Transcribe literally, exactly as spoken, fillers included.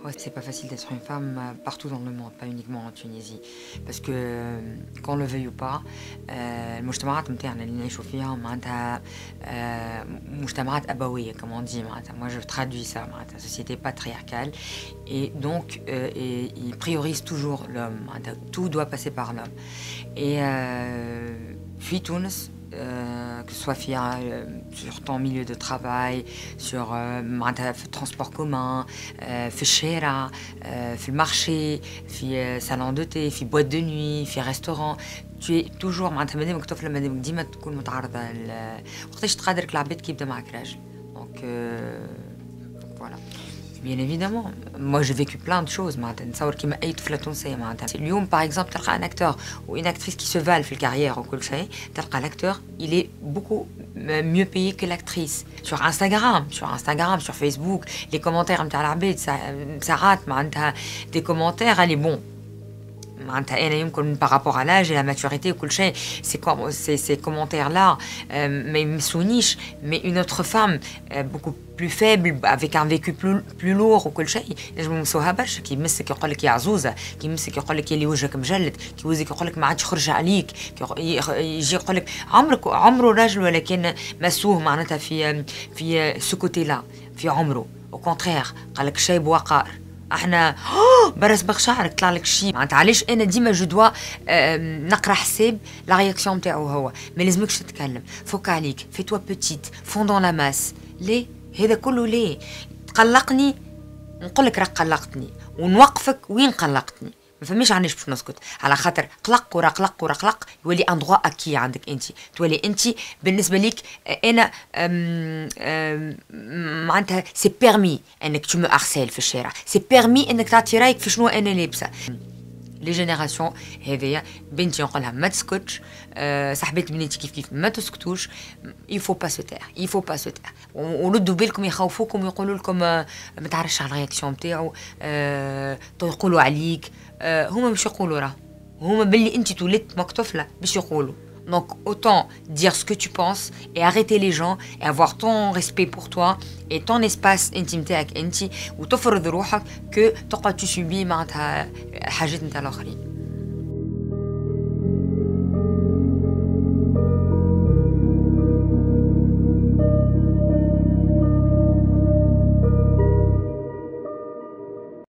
Ouais, c'est pas facile d'être une femme euh, partout dans le monde, pas uniquement en Tunisie. Parce que, euh, qu'on le veuille ou pas, euh, المجتمعات متاعنا اللي نعيشوا فيها معناتها آه، مجتمعات أبوية, comme on dit. معناتها, moi je traduis ça, معناتها, société patriarcale. Et donc, euh, et, ils priorisent toujours l'homme. معناتها, tout doit passer par l'homme. Et euh, puis Tunis, euh, que ce soit via, euh, sur ton milieu de travail, sur euh, le transport commun, euh, في الشارع, euh, في المارché, في salon de thé, في boîte de nuit, في restaurant. Tu es toujours معناتها مادامك طفلة مادامك ديما تكون متعرضة وقتاش تقدرك العباد كي يبدا معك راجل. Donc euh, voilà. Bien évidemment, moi j'ai vécu plein de choses. Par exemple, un acteur ou une actrice qui se valent fait carrière ou l'acteur, il est beaucoup mieux payé que l'actrice. Sur Instagram, sur Instagram, sur Facebook, les commentaires, ça, ça rate. Des commentaires, elle est bon. Par rapport à l'âge et la maturité, ces, ces commentaires-là, euh, mais Souniche, mais une autre femme euh, beaucoup plus faible, avec un vécu plus, plus lourd, je me souviens qui me dit qu'il y a Azouza, qui me dit qu'il y a وجهك مجلد, qui me dit qu'il ما عادش خرج عليك, يجي يقول لك عمرك عمره راجل ولكن مسوه معناتها في في ce côté-là, في عمره. Au contraire, قال لك شيب وقار. احنا برس بق شعرك طلع لك شيء معناتها علاش انا ديما جو دوا نقرا حساب لا رياكسيون نتاعو هو ما لازمكش تتكلم فوك عليك في توا بوتيت فوندون لا ماس ليه هذا كله ليه تقلقني نقول لك راك قلقتني ونوقفك وين قلقتني ما فماش علاش باش نسكت على خاطر قلق ورا قلق ورا قلق يولي ان دروا اكي عندك انت تولي انت بالنسبه ليك انا معناتها سي بيرمي انك تو مو ارسيل في الشارع سي بيرمي انك تعطي رايك في شنو انا لابسه لي جينيراسيون هذيا بنتي نقولها ما تسكتش أه صاحبات بناتي كيف كيف ما تسكتوش يفو با سو تير يفو با سو تير وردوا بالكم يخوفوكم ويقولوا لكم أه ما تعرفش على الرياكسيون نتاعو أه يقولوا عليك أه هما باش يقولوا راه هما باللي انت تولدت ماك طفله باش يقولوا. Donc autant dire ce que tu penses et arrêter les gens et avoir ton respect pour toi et ton espace intimité avec انت وتفرض روحك que تقعد تسبي معناتها حاجات نتاع الاخرين.